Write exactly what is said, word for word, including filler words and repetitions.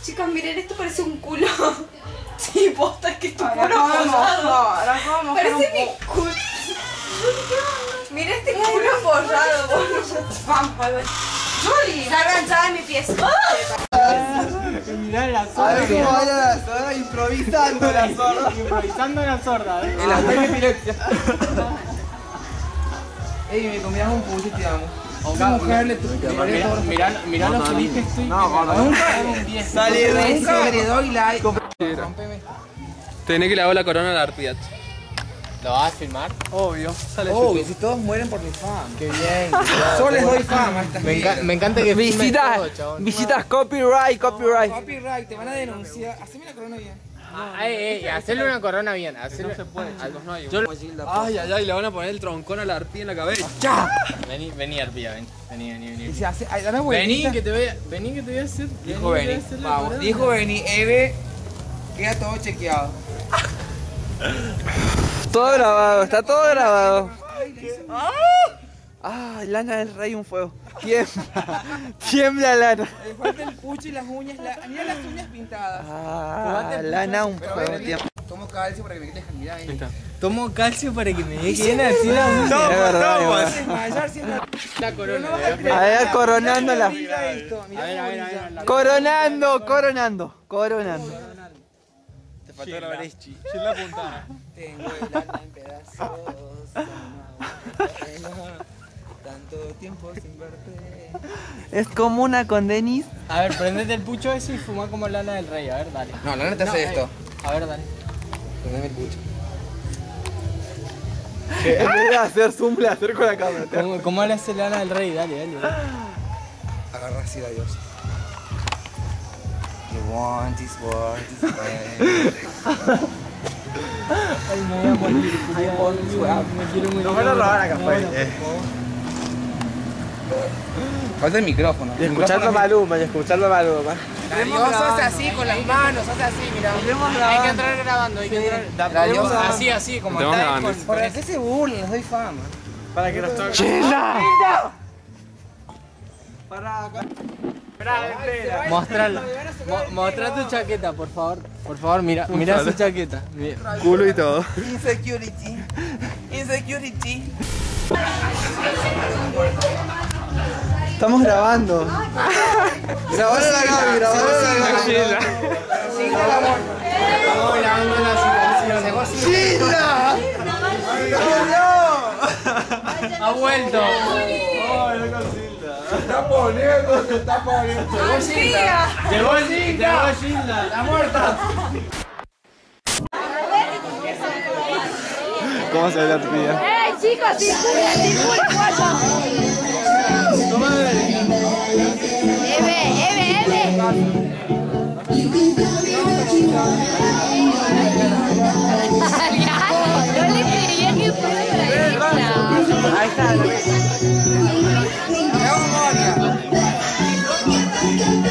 Chicas, miren, esto parece un culo. Sí, posta, es que es tu culo follado. Ahora vamos. Parece mi culo. Mira este culo follado, boludo. Vamos, Juli, está enganchada en mi pies. Mirá la sorda. A ver cómo baila la sorda, improvisando la sorda. Improvisando la sorda, ¿eh? El ataque epilepsia. Ey, me comías un pucho y te amo. Mirá, mirá, mirá lo feliz que estoy. No, nunca. Sale de ese doy like. Rompeme. Tenés que le hago la corona a la arpía. ¿Lo vas a filmar? Obvio, sale Obvio, si todos mueren por mi fama. Qué bien. Solo les doy fama a estas Me, enca me encanta que filmes Visitas, todo, chabón. visitas copyright, copyright. Copyright, te van a denunciar. Haceme la corona bien. Ah, eh, eh, hacerle una corona bien. Hacerle... No se puede, chicos, no hay. Yo... Ay, ay, ay, le van a poner el troncón a la arpía en la cabeza. ¡Ya! Vení, vení, arpía, ven. Vení, vení, vení. Y se hace. Ay, dale Vení vueltita. que te voy a, vení que te voy a hacer. Dijo vení, que te voy Beni. a hacer la Vamos, corona. dijo Beni. Eve. Queda todo chequeado. Todo grabado, está todo grabado. Ah, Lana del Rey, un fuego. Tiembla, tiembla Lana. Le falta el pucho y las uñas. La... Mira las uñas pintadas. Ah, Lana, un fuego. Tiembla. Tomo calcio para que me quites calidad ahí. Tomo calcio para que me deje bien así la uña. Es verdad, es verdad. Desmayar siempre. La corona. A ver, coronándola. Mira esto. Mira A ver, a ver, a cómo ver. Coronando, coronando, coronando. Te faltó la brechi. Sin la puntada. tengo el alma en pedazos. Tanto tiempo sin verte. Es como una con Denis. A ver, prendete el pucho ese y fuma como Lana del Rey. A ver, dale. No, la neta hace esto. A ver, dale. Prendeme el pucho. En vez de hacer zoom, le acerco la cámara. ¿Cómo, cómo le hace Lana del Rey? Dale, dale. dale. Agarra así la diosa. You want this world this way. Ay, me voy a morir. I want this world. Me quiero morir. No me lo roban acá, pues. Falta el micrófono. Y escuchando a Maluma, y escuchando a Maluma. La diosa hace así con las manos, hace así, mira. Hay que entrar grabando, hay que entrar. La diosa. Así, así, como Estamos está grabando. con... ¿Para qué se burlan? Les doy fama. Para que nos toque. ¡Chela! Para acá. Mostrala. Mo Mostra tu chaqueta, por favor. Por favor, mira, mira su chaqueta. Mira. Culo y todo. Insecurity. Insecurity. Estamos grabando. Grabalo la Gaby, grabalo la Gaby. Estamos grabando la situación. ¡Chila! Ha vuelto. Se está poniendo, se está poniendo. Llegó Gilda. Llegó Gilda. ¡Está muerta! ¿Cómo se ve la tía? ¡Ey, chicos! ¡Circula, circula, guacho! ¡Eve, Eve, Eve! No le creía que fuera para ella. Ahí está.